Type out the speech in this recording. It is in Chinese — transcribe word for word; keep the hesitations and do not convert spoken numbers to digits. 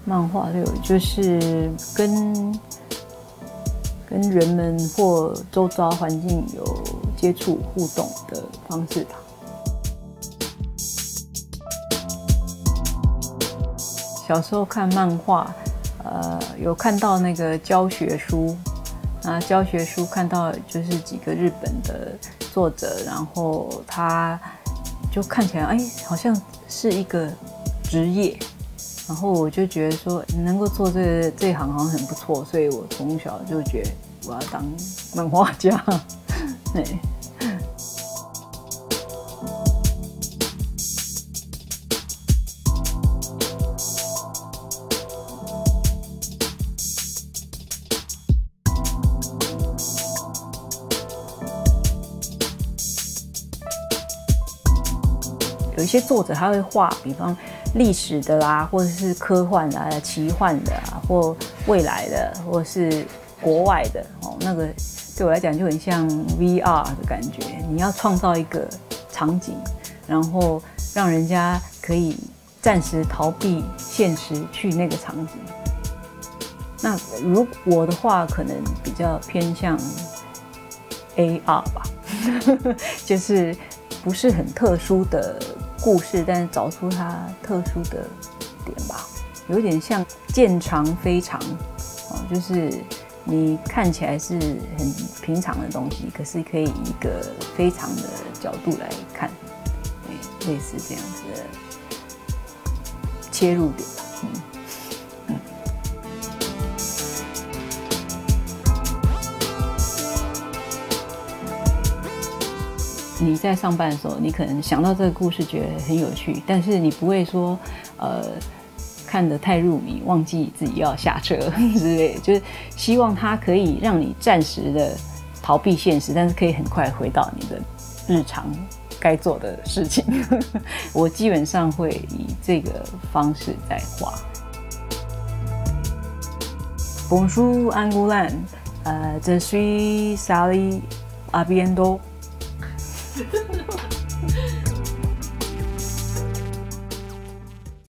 漫画六就是跟跟人们或周遭环境有接触互动的方式吧。小时候看漫画，呃，有看到那个教学书，啊，教学书看到就是几个日本的作者，然后他就看起来，哎，好像是一个职业，然后我就觉得说，能够做这个这一行好像很不错，所以我从小就觉得我要当漫画家，对。有一些作者他会画，比方历史的啦，或者是科幻的、啊、奇幻的啊，或未来的，或是国外的哦。那个对我来讲就很像 V R 的感觉。你要创造一个场景，然后让人家可以暂时逃避现实，去那个场景。那如我的话，可能比较偏向 A R 吧，就是不是很特殊的故事，但是找出它特殊的点吧，有点像见长非常，哦，就是你看起来是很平常的东西，可是可以以一个非常的角度来看，类似这样子的切入点。嗯嗯你在上班的时候，你可能想到这个故事觉得很有趣，但是你不会说，呃，看得太入迷，忘记自己要下车之类的。就是希望它可以让你暂时的逃避现实，但是可以很快回到你的日常该做的事情。我基本上会以这个方式在画。Bonjour Angouleme, uh, je suis Sally Abiendo.